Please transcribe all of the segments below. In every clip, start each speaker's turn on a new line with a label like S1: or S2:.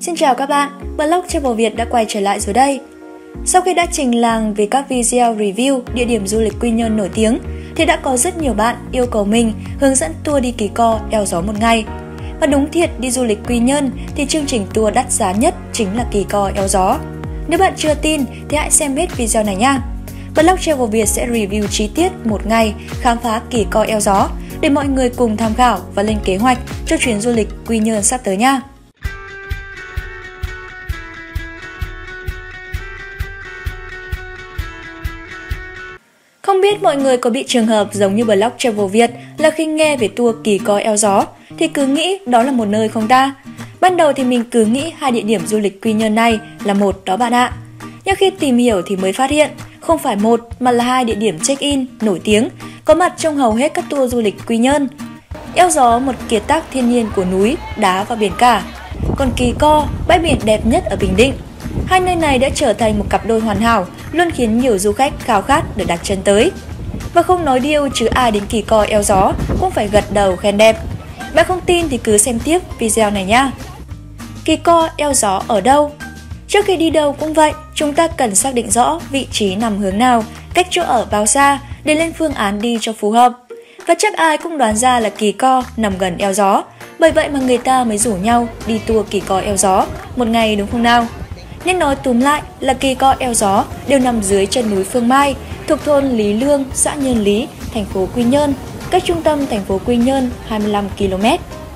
S1: Xin chào các bạn, Blog Travel Việt đã quay trở lại rồi đây. Sau khi đã trình làng về các video review địa điểm du lịch Quy Nhơn nổi tiếng, thì đã có rất nhiều bạn yêu cầu mình hướng dẫn tour đi Kỳ Co, Eo Gió một ngày. Và đúng thiệt, đi du lịch Quy Nhơn thì chương trình tour đắt giá nhất chính là Kỳ Co, Eo Gió. Nếu bạn chưa tin thì hãy xem hết video này nha. Blog Travel Việt sẽ review chi tiết một ngày khám phá Kỳ Co, Eo Gió để mọi người cùng tham khảo và lên kế hoạch cho chuyến du lịch Quy Nhơn sắp tới nha. Không biết mọi người có bị trường hợp giống như Blog Travel Việt là khi nghe về tour Kỳ Co, Eo Gió thì cứ nghĩ đó là một nơi không ta? Ban đầu thì mình cứ nghĩ hai địa điểm du lịch Quy Nhơn này là một đó bạn ạ. Nhưng khi tìm hiểu thì mới phát hiện không phải một mà là hai địa điểm check-in nổi tiếng có mặt trong hầu hết các tour du lịch Quy Nhơn. Eo Gió một kiệt tác thiên nhiên của núi, đá và biển cả. Còn Kỳ Co, bãi biển đẹp nhất ở Bình Định. Hai nơi này đã trở thành một cặp đôi hoàn hảo, luôn khiến nhiều du khách khao khát được đặt chân tới. Và không nói điêu chứ ai đến Kỳ Co, Eo Gió cũng phải gật đầu khen đẹp. Bạn không tin thì cứ xem tiếp video này nha. Kỳ Co, Eo Gió ở đâu? Trước khi đi đâu cũng vậy, chúng ta cần xác định rõ vị trí nằm hướng nào, cách chỗ ở bao xa để lên phương án đi cho phù hợp. Và chắc ai cũng đoán ra là Kỳ Co nằm gần Eo Gió, bởi vậy mà người ta mới rủ nhau đi tour Kỳ Co, Eo Gió một ngày đúng không nào? Nên nói túm lại là Kỳ Co, Eo Gió đều nằm dưới chân núi Phương Mai, thuộc thôn Lý Lương, xã Nhân Lý, thành phố Quy Nhơn, cách trung tâm thành phố Quy Nhơn 25 km.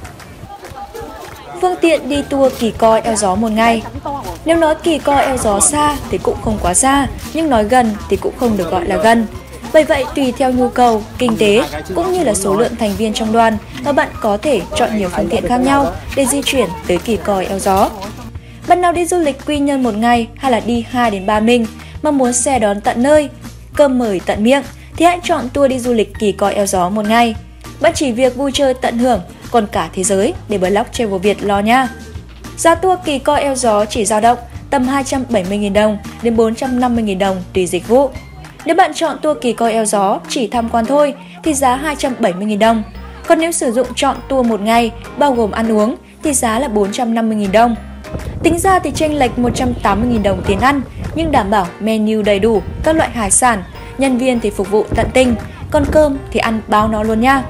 S1: Phương tiện đi tour Kỳ Co, Eo Gió một ngày. Nếu nói Kỳ Co, Eo Gió xa thì cũng không quá xa, nhưng nói gần thì cũng không được gọi là gần. Bởi vậy tùy theo nhu cầu, kinh tế cũng như là số lượng thành viên trong đoàn mà bạn có thể chọn nhiều phương tiện khác nhau để di chuyển tới Kỳ Co, Eo Gió. Bạn nào đi du lịch Quy Nhơn một ngày hay là đi 2 đến 3 mình mà muốn xe đón tận nơi, cơm mời tận miệng thì hãy chọn tour đi du lịch Kỳ Co, Eo Gió một ngày. Bạn chỉ việc vui chơi tận hưởng, còn cả thế giới để Blog Travel Việt lo nha. Giá tour Kỳ Co, Eo Gió chỉ dao động tầm 270.000 đồng đến 450.000 đồng tùy dịch vụ. Nếu bạn chọn tour Kỳ Co, Eo Gió chỉ tham quan thôi thì giá 270.000 đồng. Còn nếu sử dụng chọn tour một ngày bao gồm ăn uống thì giá là 450.000 đồng. Tính ra thì chênh lệch 180.000 đồng tiền ăn, nhưng đảm bảo menu đầy đủ, các loại hải sản, nhân viên thì phục vụ tận tình, còn cơm thì ăn bao no luôn nha.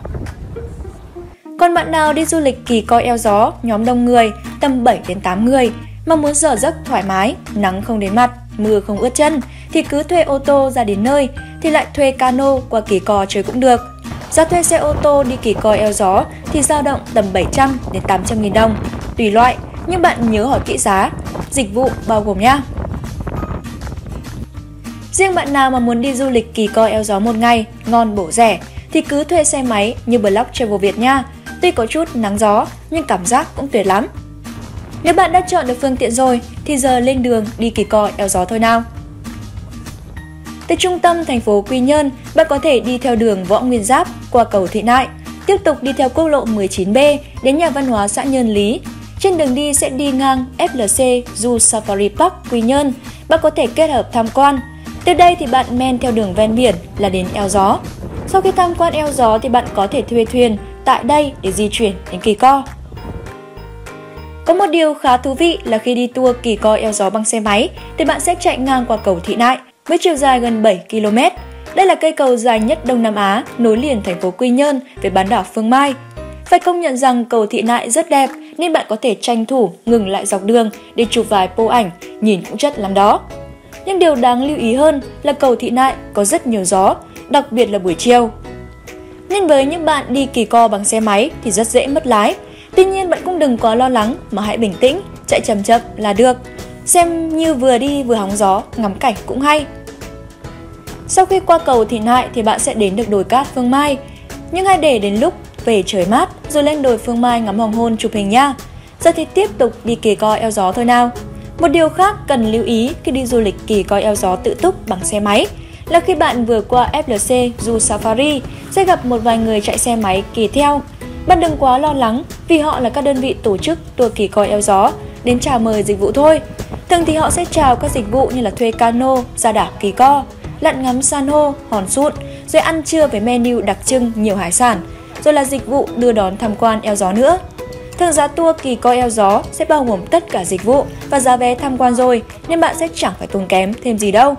S1: Còn bạn nào đi du lịch Kỳ Co, Eo Gió, nhóm đông người, tầm 7 đến 8 người, mà muốn giờ giấc thoải mái, nắng không đến mặt, mưa không ướt chân, thì cứ thuê ô tô ra đến nơi, thì lại thuê cano qua Kỳ Co chơi cũng được. Giá thuê xe ô tô đi Kỳ Co, Eo Gió thì dao động tầm 700 đến 800.000 đồng, tùy loại. Nhưng bạn nhớ hỏi kỹ giá, dịch vụ bao gồm nhá. Riêng bạn nào mà muốn đi du lịch Kỳ Co, Eo Gió một ngày, ngon bổ rẻ, thì cứ thuê xe máy như Blog Travel Việt nha. Tuy có chút nắng gió, nhưng cảm giác cũng tuyệt lắm. Nếu bạn đã chọn được phương tiện rồi, thì giờ lên đường đi Kỳ Co, Eo Gió thôi nào. Từ trung tâm thành phố Quy Nhơn, bạn có thể đi theo đường Võ Nguyên Giáp qua cầu Thị Nại, tiếp tục đi theo quốc lộ 19B đến nhà văn hóa xã Nhân Lý. Trên đường đi sẽ đi ngang FLC Zoo Safari Park Quy Nhơn, bạn có thể kết hợp tham quan. Từ đây thì bạn men theo đường ven biển là đến Eo Gió. Sau khi tham quan Eo Gió thì bạn có thể thuê thuyền tại đây để di chuyển đến Kỳ Co. Có một điều khá thú vị là khi đi tour Kỳ Co, Eo Gió bằng xe máy thì bạn sẽ chạy ngang qua cầu Thị Nại với chiều dài gần 7 km. Đây là cây cầu dài nhất Đông Nam Á nối liền thành phố Quy Nhơn với bán đảo Phương Mai. Phải công nhận rằng cầu Thị Nại rất đẹp nên bạn có thể tranh thủ ngừng lại dọc đường để chụp vài pô ảnh, nhìn cũng chất lắm đó. Nhưng điều đáng lưu ý hơn là cầu Thị Nại có rất nhiều gió, đặc biệt là buổi chiều. Nên với những bạn đi Kỳ Co bằng xe máy thì rất dễ mất lái. Tuy nhiên bạn cũng đừng quá lo lắng mà hãy bình tĩnh, chạy chậm chậm là được. Xem như vừa đi vừa hóng gió, ngắm cảnh cũng hay. Sau khi qua cầu Thị Nại thì bạn sẽ đến được đồi cát Phương Mai. Nhưng hãy để đến lúc về trời mát rồi lên đồi Phương Mai ngắm hoàng hôn chụp hình nha. Giờ thì tiếp tục đi Kỳ Co, Eo Gió thôi nào. Một điều khác cần lưu ý khi đi du lịch Kỳ Co, Eo Gió tự túc bằng xe máy là khi bạn vừa qua FLC Zoo Safari sẽ gặp một vài người chạy xe máy kỳ theo. Bạn đừng quá lo lắng vì họ là các đơn vị tổ chức tour Kỳ Co, Eo Gió đến chào mời dịch vụ thôi. Thường thì họ sẽ chào các dịch vụ như là thuê cano ra đảo Kỳ Co, lặn ngắm san hô, hòn sụn, rồi ăn trưa với menu đặc trưng nhiều hải sản, rồi là dịch vụ đưa đón tham quan Eo Gió nữa. Thường giá tour Kỳ Co eo gió sẽ bao gồm tất cả dịch vụ và giá vé tham quan rồi, nên bạn sẽ chẳng phải tốn kém thêm gì đâu.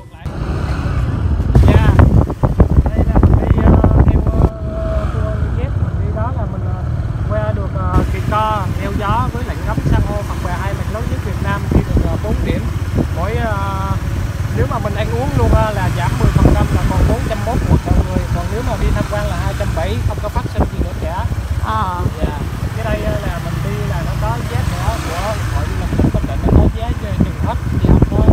S2: Kỳ Co eo gió với lại ngắm san hô Phật Bà, hai làng lớn nhất Việt Nam, đi được 4 điểm. Nếu mà mình ăn uống luôn là giảm 10%, là còn 401 một người, còn nếu mà đi tham quan là 270, không có phát sinh gì nữa cả. Cái đây là mình đi là nó có giá nữa của hội du lịch tỉnh Bình Định, nó có giá chừng hết thì không có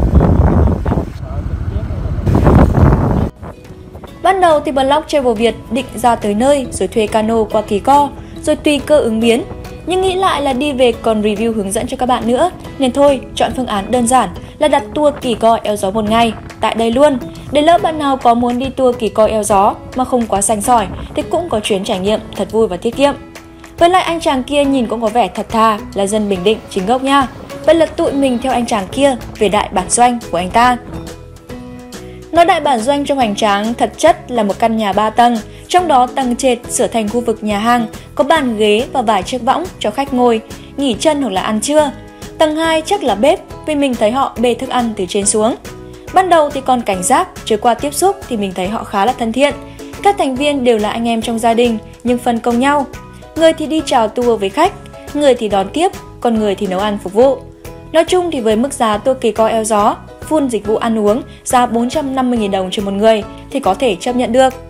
S2: phải.
S1: Ban đầu thì blog Travel Việt định ra tới nơi rồi thuê cano qua Kỳ Co, rồi tùy cơ ứng biến. Nhưng nghĩ lại là đi về còn review hướng dẫn cho các bạn nữa, nên thôi chọn phương án đơn giản là đặt tour Kỳ Co eo gió một ngày tại đây luôn. Để lỡ bạn nào có muốn đi tour Kỳ Co eo gió mà không quá sành sỏi thì cũng có chuyến trải nghiệm thật vui và tiết kiệm. Với lại anh chàng kia nhìn cũng có vẻ thật thà, là dân Bình Định chính gốc nha. Vậy là tụi mình theo anh chàng kia về đại bản doanh của anh ta. Nói đại bản doanh trong hoành tráng thật chất là một căn nhà 3 tầng, trong đó tầng trệt sửa thành khu vực nhà hàng, có bàn ghế và vài chiếc võng cho khách ngồi, nghỉ chân hoặc là ăn trưa. Tầng 2 chắc là bếp, vì mình thấy họ bê thức ăn từ trên xuống. Ban đầu thì còn cảnh giác, chưa qua tiếp xúc thì mình thấy họ khá là thân thiện. Các thành viên đều là anh em trong gia đình, nhưng phân công nhau. Người thì đi chào tour với khách, người thì đón tiếp, còn người thì nấu ăn phục vụ. Nói chung thì với mức giá tour Kỳ Co eo gió, full dịch vụ ăn uống, giá 450.000 đồng trên một người thì có thể chấp nhận được.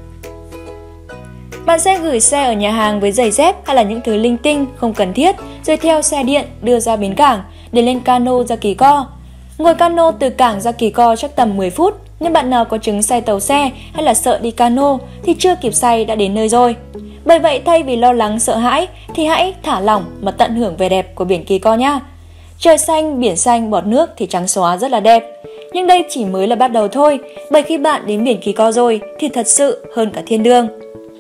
S1: Bạn sẽ gửi xe ở nhà hàng với giày dép hay là những thứ linh tinh không cần thiết, rồi theo xe điện đưa ra bến cảng để lên cano ra Kỳ Co. Ngồi cano từ cảng ra Kỳ Co chắc tầm 10 phút, nhưng bạn nào có chứng say tàu xe hay là sợ đi cano thì chưa kịp say đã đến nơi rồi. Bởi vậy thay vì lo lắng sợ hãi thì hãy thả lỏng mà tận hưởng vẻ đẹp của biển Kỳ Co nha. Trời xanh, biển xanh, bọt nước thì trắng xóa rất là đẹp. Nhưng đây chỉ mới là bắt đầu thôi, bởi khi bạn đến biển Kỳ Co rồi thì thật sự hơn cả thiên đường.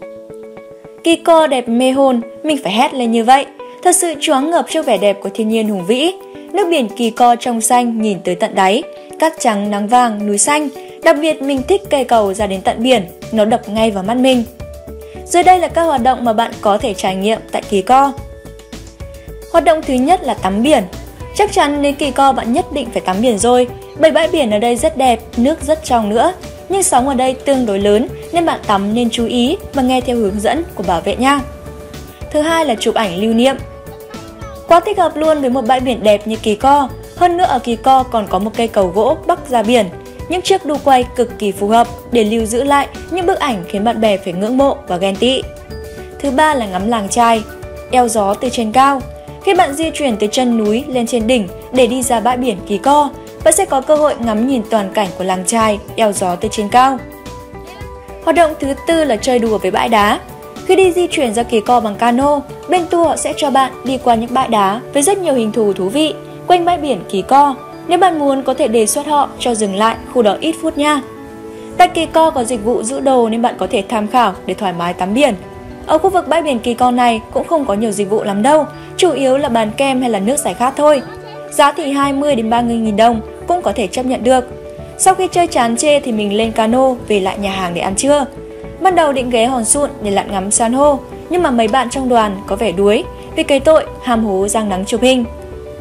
S1: Kỳ Co đẹp mê hồn, mình phải hét lên như vậy. Thật sự choáng ngợp trước vẻ đẹp của thiên nhiên hùng vĩ. Nước biển Kỳ Co trong xanh nhìn tới tận đáy, cát trắng nắng vàng, núi xanh. Đặc biệt mình thích cây cầu ra đến tận biển, nó đập ngay vào mắt mình. Dưới đây là các hoạt động mà bạn có thể trải nghiệm tại Kỳ Co. Hoạt động thứ nhất là tắm biển. Chắc chắn đến Kỳ Co bạn nhất định phải tắm biển rồi, bởi bãi biển ở đây rất đẹp, nước rất trong nữa. Nhưng sóng ở đây tương đối lớn nên bạn tắm nên chú ý và nghe theo hướng dẫn của bảo vệ nha. Thứ hai là chụp ảnh lưu niệm. Quá thích hợp luôn với một bãi biển đẹp như Kỳ Co. Hơn nữa ở Kỳ Co còn có một cây cầu gỗ bắc ra biển. Những chiếc đu quay cực kỳ phù hợp để lưu giữ lại những bức ảnh khiến bạn bè phải ngưỡng mộ và ghen tị. Thứ ba là ngắm làng chài, eo gió từ trên cao. Khi bạn di chuyển từ chân núi lên trên đỉnh để đi ra bãi biển Kỳ Co, bạn sẽ có cơ hội ngắm nhìn toàn cảnh của làng chài, eo gió từ trên cao. Hoạt động thứ tư là chơi đùa với bãi đá. Khi đi di chuyển ra Kỳ Co bằng cano, bên tour họ sẽ cho bạn đi qua những bãi đá với rất nhiều hình thù thú vị quanh bãi biển Kỳ Co. Nếu bạn muốn có thể đề xuất họ cho dừng lại khu đó ít phút nha. Tại Kỳ Co có dịch vụ giữ đồ nên bạn có thể tham khảo để thoải mái tắm biển. Ở khu vực bãi biển Kỳ Co này cũng không có nhiều dịch vụ lắm đâu, chủ yếu là bàn kem hay là nước giải khát thôi. Giá thì 20 đến 30.000 đồng cũng có thể chấp nhận được. Sau khi chơi chán chê thì mình lên cano về lại nhà hàng để ăn trưa. Ban đầu định ghé Hòn Sụn để lặn ngắm san hô, nhưng mà mấy bạn trong đoàn có vẻ đuối vì cái tội ham hố giang nắng chụp hình.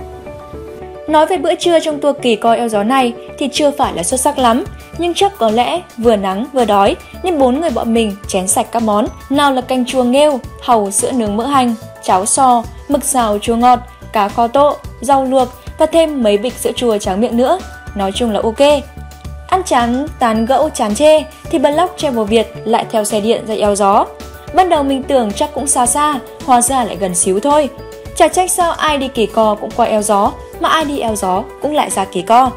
S1: Nói về bữa trưa trong tour Kỳ Co eo gió này thì chưa phải là xuất sắc lắm, nhưng chắc có lẽ vừa nắng vừa đói nên 4 người bọn mình chén sạch các món, nào là canh chua nghêu, hàu sữa nướng mỡ hành, cháo sò, mực xào chua ngọt, cá kho tộ, rau luộc và thêm mấy bịch sữa chua tráng miệng nữa. Nói chung là ok. Ăn chán tán gẫu chán chê thì blog Travel Việt lại theo xe điện ra eo gió. Ban đầu mình tưởng chắc cũng xa xa, hóa ra lại gần xíu thôi. Chả trách sao ai đi Kỳ Co cũng qua eo gió, mà ai đi eo gió cũng lại ra Kỳ Co.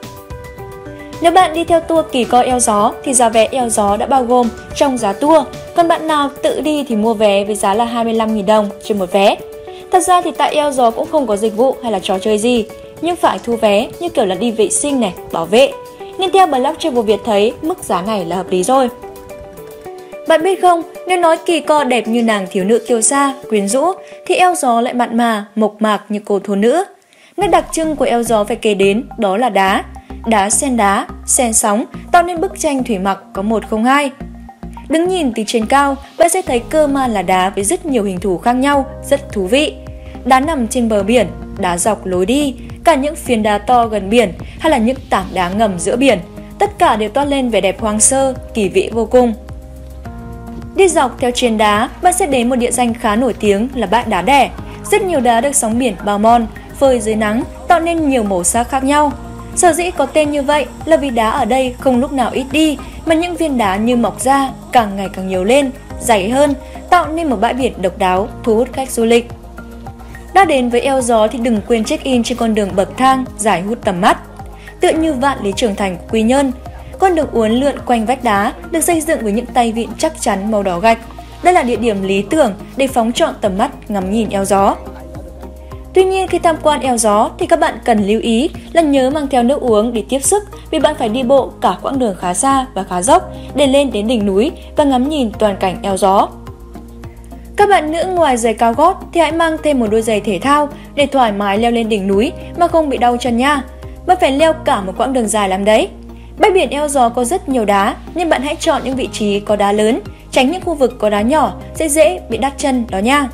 S1: Nếu bạn đi theo tour Kỳ Co eo gió thì giá vé eo gió đã bao gồm trong giá tour, còn bạn nào tự đi thì mua vé với giá là 25.000 đồng trên một vé. Thật ra thì tại eo gió cũng không có dịch vụ hay là trò chơi gì, nhưng phải thu vé như kiểu là đi vệ sinh này, bảo vệ. Nên theo blog Travel Việt thấy mức giá này là hợp lý rồi. Bạn biết không, nếu nói Kỳ Co đẹp như nàng thiếu nữ kiêu sa, quyến rũ, thì eo gió lại mặn mà, mộc mạc như cô thôn nữ. Nét đặc trưng của eo gió phải kể đến đó là đá, sen sóng, tạo nên bức tranh thủy mặc có 102. Đứng nhìn từ trên cao, bạn sẽ thấy cơ man là đá với rất nhiều hình thù khác nhau, rất thú vị. Đá nằm trên bờ biển, đá dọc lối đi, cả những phiến đá to gần biển hay là những tảng đá ngầm giữa biển, tất cả đều toát lên vẻ đẹp hoang sơ, kỳ vĩ vô cùng. Đi dọc theo triền đá, bạn sẽ đến một địa danh khá nổi tiếng là bãi đá đẻ. Rất nhiều đá được sóng biển bao mòn, phơi dưới nắng, tạo nên nhiều màu sắc khác nhau. Sở dĩ có tên như vậy là vì đá ở đây không lúc nào ít đi, mà những viên đá như mọc ra càng ngày càng nhiều lên, dày hơn, tạo nên một bãi biển độc đáo, thu hút khách du lịch. Đã đến với eo gió thì đừng quên check-in trên con đường bậc thang dài hút tầm mắt. Tựa như vạn lý trường thành của Quy Nhơn, con đường uốn lượn quanh vách đá được xây dựng với những tay vịn chắc chắn màu đỏ gạch. Đây là địa điểm lý tưởng để phóng trọn tầm mắt ngắm nhìn eo gió. Tuy nhiên khi tham quan eo gió thì các bạn cần lưu ý là nhớ mang theo nước uống để tiếp sức, vì bạn phải đi bộ cả quãng đường khá xa và khá dốc để lên đến đỉnh núi và ngắm nhìn toàn cảnh eo gió. Các bạn nữ ngoài giày cao gót thì hãy mang thêm một đôi giày thể thao để thoải mái leo lên đỉnh núi mà không bị đau chân nha. Bạn phải leo cả một quãng đường dài lắm đấy. Bãi biển eo gió có rất nhiều đá, nhưng bạn hãy chọn những vị trí có đá lớn, tránh những khu vực có đá nhỏ sẽ dễ bị đắt chân đó nha.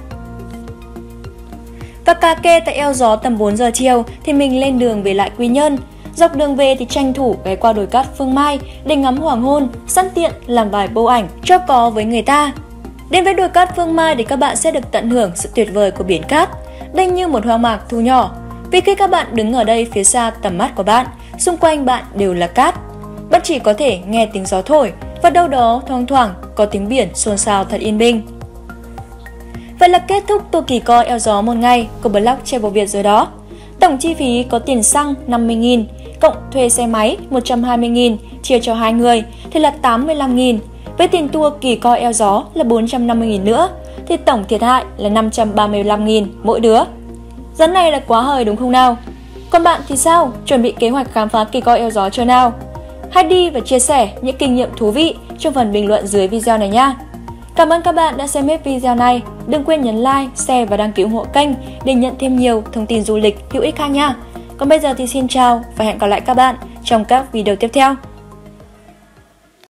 S1: Và cà kê tại eo gió tầm 4 giờ chiều thì mình lên đường về lại Quy Nhơn. Dọc đường về thì tranh thủ ghé qua đồi cát Phương Mai để ngắm hoàng hôn, sẵn tiện làm vài bộ ảnh cho có với người ta. Đến với đồi cát Phương Mai thì các bạn sẽ được tận hưởng sự tuyệt vời của biển cát. Đây như một hoang mạc thu nhỏ. Vì khi các bạn đứng ở đây phía xa tầm mắt của bạn, xung quanh bạn đều là cát. Bạn chỉ có thể nghe tiếng gió thổi và đâu đó thoang thoảng có tiếng biển xôn xao thật yên bình. Vậy là kết thúc tour kỳ co eo gió một ngày của blog Travel Việt rồi đó. Tổng chi phí có tiền xăng 50.000, cộng thuê xe máy 120.000, chia cho 2 người thì là 85.000. Với tiền tour kỳ co eo gió là 450.000 nữa thì tổng thiệt hại là 535.000 mỗi đứa. Giá này là quá hời đúng không nào? Còn bạn thì sao? Chuẩn bị kế hoạch khám phá kỳ co eo gió chưa nào? Hãy đi và chia sẻ những kinh nghiệm thú vị trong phần bình luận dưới video này nha. Cảm ơn các bạn đã xem hết video này. Đừng quên nhấn like, share và đăng ký ủng hộ kênh để nhận thêm nhiều thông tin du lịch hữu ích khác nha. Còn bây giờ thì xin chào và hẹn gặp lại các bạn trong các video tiếp theo.